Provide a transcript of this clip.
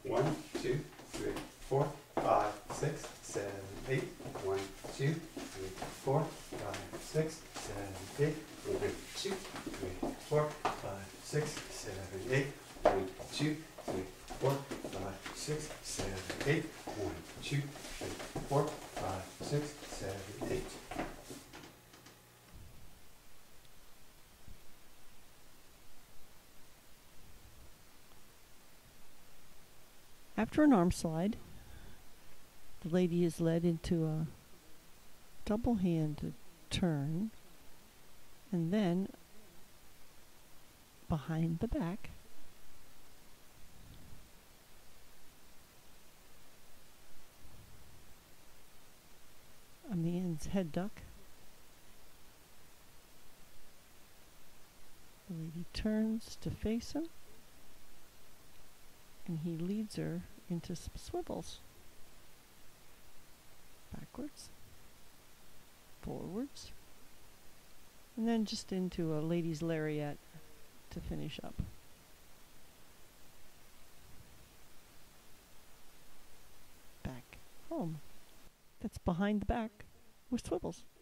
1, 2, 3, 4, 5, 6, 7, 8. 1, 2, 3, 4, 5, 6, 7, 8. 1, 2, 3, 4, 5, 6, 7, 8. 1, 2, 3, 4, 5, 6, 7, 8. 1, 2, 3, 4, 5, 6, 7, 8. After an arm slide, the lady is led into a double-handed turn, and then behind the back, a man's head duck. The lady turns to face him, and he leads her into some swivels. Backwards, forwards, and then just into a lady's lariat to finish up. Back home. That's behind the back with swivels.